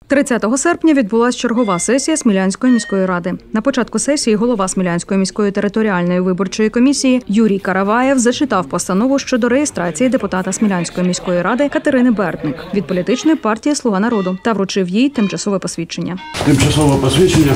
30 серпня відбулася чергова сесія Смілянської міської ради. На початку сесії голова Смілянської міської територіальної виборчої комісії Юрій Караваєв зачитав постанову щодо реєстрації депутата Смілянської міської ради Катерини Бердник від політичної партії «Слуга народу» та вручив їй тимчасове посвідчення. Тимчасове посвідчення.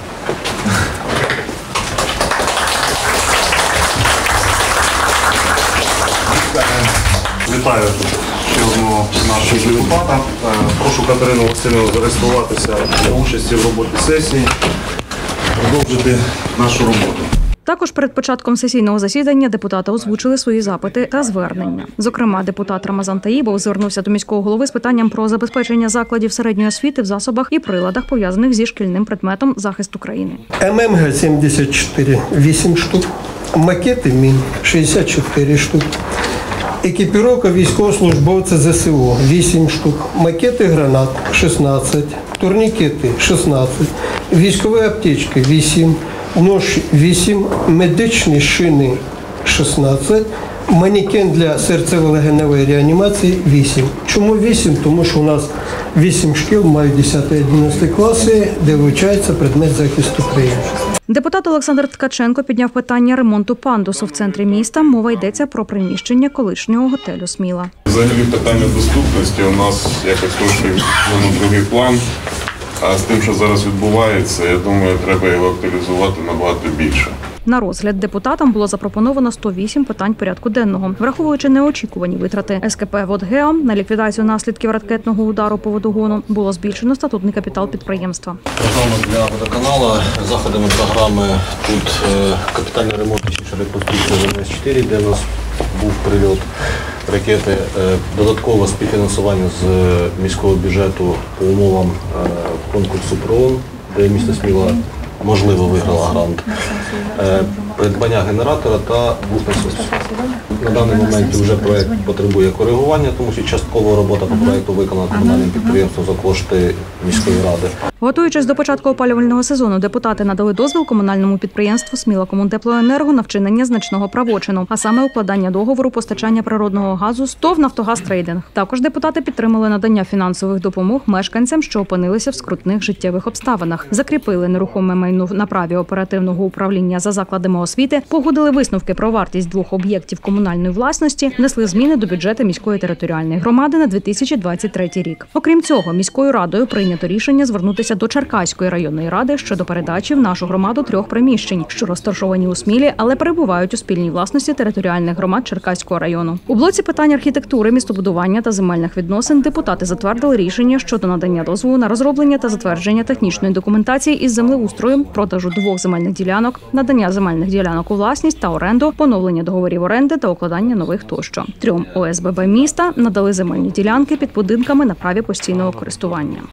Вітаю ще одного нашого депутата. Прошу Катерину Васильівну зареєструватися для участі в роботі сесії, продовжити нашу роботу. Також перед початком сесійного засідання депутати озвучили свої запити та звернення. Зокрема, депутат Рамазан Таїбов звернувся до міського голови з питанням про забезпечення закладів середньої освіти в засобах і приладах, пов'язаних зі шкільним предметом «Захист України». ММГ-74 – 8 штук, макети мін – 64 штук. Екіпіровка військовослужбовця ЗСУ – 8 штук, макети гранат – 16, турнікети – 16, військові аптечки – 8, нож – 8, медичні шини – 16, манекен для серцево-легеневої реанімації – 8. Чому 8? Тому що у нас 8 шкіл мають 10-11 класи, де вивчається предмет захисту України. Депутат Олександр Ткаченко підняв питання ремонту пандусу в центрі міста. Мова йдеться про приміщення колишнього готелю «Сміла». Взагалі питання доступності у нас якось трошки на другий план. А з тим, що зараз відбувається, я думаю, треба його актуалізувати набагато більше. На розгляд депутатам було запропоновано 108 питань порядку денного. Враховуючи неочікувані витрати СКП «Водгео» на ліквідацію наслідків ракетного удару по водогону, було збільшено статутний капітал підприємства. Програма для водоканалу, заходами програми тут капітальний ремонт, точніше реконструкція ВМС-4, де у нас був прильот ракети. Додатково співфінансування з міського бюджету по умовам конкурсу ПРООН, де місто Сміла можливо виграла грант. Придбання генератора та двох насосів. На даний момент вже проєкт потребує коригування, тому що частково робота по проєкту виконана комунальним підприємством за кошти міської ради. Готуючись до початку опалювального сезону, депутати надали дозвіл комунальному підприємству «Смілакомунтеплоенерго» на вчинення значного правочину, а саме укладання договору постачання природного газу з ТОВ «Нафтогаз Трейдинг». Також депутати підтримали надання фінансових допомог мешканцям, що опинилися в скрутних життєвих обставинах, закріпили нерухоме майно на праві оперативного управління за закладами освіти, погодили висновки про вартість двох об'єктів комунальної власності, внесли зміни до бюджету міської територіальної громади на 2023 рік. Окрім цього, міською радою прийнято рішення звернутися до Черкаської районної ради щодо передачі в нашу громаду 3 приміщень, що розташовані у Смілі, але перебувають у спільній власності територіальних громад Черкаського району. У блоці питань архітектури, містобудування та земельних відносин депутати затвердили рішення щодо надання дозволу на розроблення та затвердження технічної документації із землеустрою, продажу 2 земельних ділянок, надання земельних ділянок у власність та оренду, поновлення договорів оренди та укладання нових тощо. 3 ОСББ міста надали земельні ділянки під будинками на праві постійного користування.